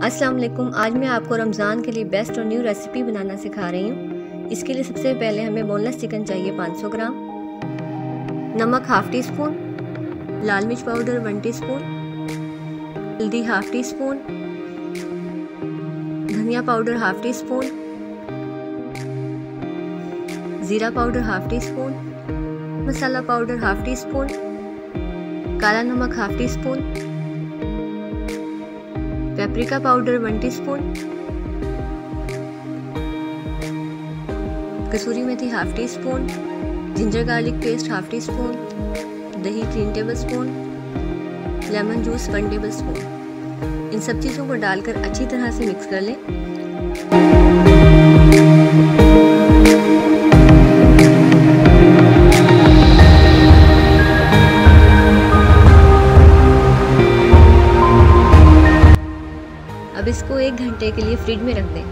अस्सलाम वालेकुम। आज मैं आपको रमज़ान के लिए बेस्ट और न्यू रेसिपी बनाना सिखा रही हूँ। इसके लिए सबसे पहले हमें बोनलेस चिकन चाहिए 500 ग्राम, नमक हाफ़ टी स्पून, लाल मिर्च पाउडर 1 टीस्पून, हल्दी हाफ़ टी स्पून, धनिया पाउडर हाफ़ टी स्पून, ज़ीरा पाउडर हाफ़ टी स्पून, मसाला पाउडर हाफ़ टी स्पून, काला नमक half teaspoon, paprika powder 1 teaspoon, कसूरी मेथी half teaspoon, ginger garlic paste half teaspoon, दही 3 tablespoon, lemon juice 1 tablespoon. इन सब चीज़ों को डालकर अच्छी तरह से मिक्स कर लें। अब इसको 1 घंटे के लिए फ्रिज में रख दें।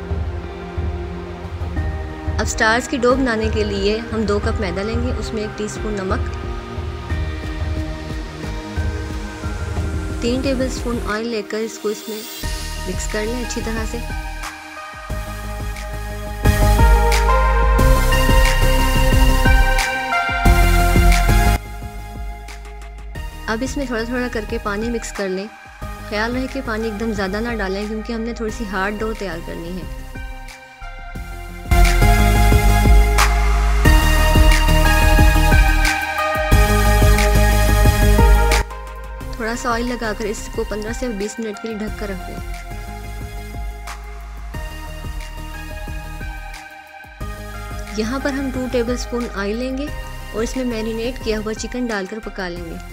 अब स्टार्च की डो बनाने के लिए हम 2 कप मैदा लेंगे, उसमें 1 टीस्पून नमक, 3 टेबलस्पून ऑयल लेकर इसको इसमें मिक्स कर लें अच्छी तरह से। अब इसमें थोड़ा थोड़ा करके पानी मिक्स कर लें। ख्याल रहे कि पानी एकदम ज़्यादा ना डालें क्योंकि हमने थोड़ी सी हार्ड डो तैयार करनी है। थोड़ा सा ऑयल लगाकर इसको 15 से 20 मिनट के लिए ढक कर रख दें। यहाँ पर हम 2 टेबलस्पून ऑयल लेंगे और इसमें मैरिनेट किया हुआ चिकन डालकर पका लेंगे।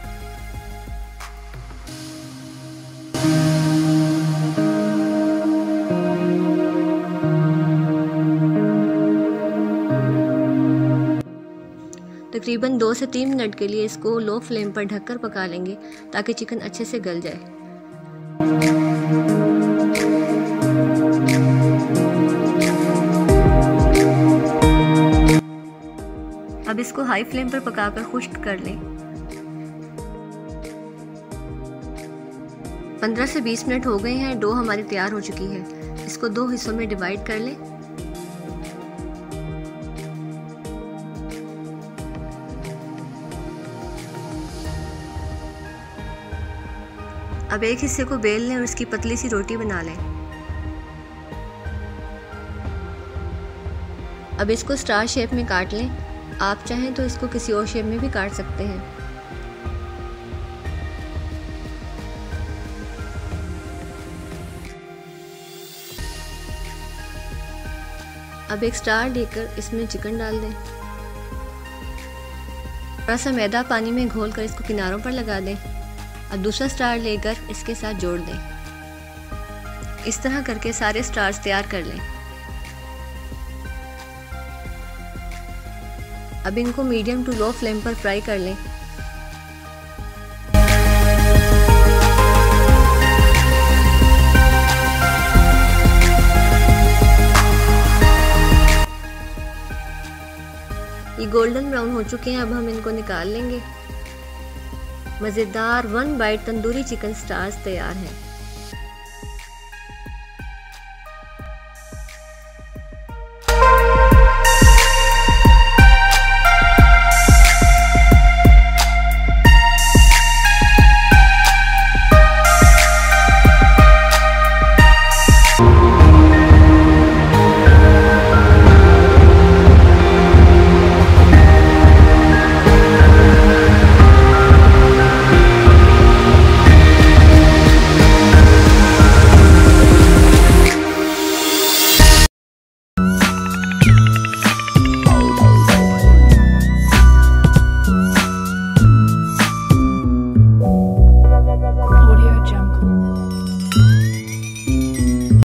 तकरीबन 2 से 3 मिनट के लिए इसको लो फ्लेम पर ढककर पका लेंगे ताकि चिकन अच्छे से गल जाए। अब इसको हाई फ्लेम पर पकाकर खुश्क कर लें। 15 से 20 मिनट हो गए हैं, डो हमारी तैयार हो चुकी है। इसको 2 हिस्सों में डिवाइड कर लें। अब एक हिस्से को बेल लें और इसकी पतली सी रोटी बना लें। अब इसको स्टार शेप में काट लें। आप चाहें तो इसको किसी और शेप में भी काट सकते हैं। अब एक स्टार लेकर इसमें चिकन डाल दें। थोड़ा सा मैदा पानी में घोलकर इसको किनारों पर लगा दें। अब दूसरा स्टार लेकर इसके साथ जोड़ दें। इस तरह करके सारे स्टार्स तैयार कर लें। अब इनको मीडियम टू लो फ्लेम पर फ्राई कर लें। ये गोल्डन ब्राउन हो चुके हैं। अब हम इनको निकाल लेंगे। मज़ेदार 1 बाइट तंदूरी चिकन स्टार्स तैयार है।